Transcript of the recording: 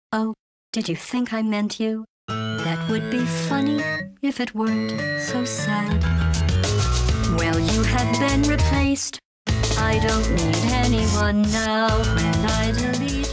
Oh, did you think I meant you? That would be funny if it weren't so sad. Well, you have been replaced. I don't need anyone now when I delete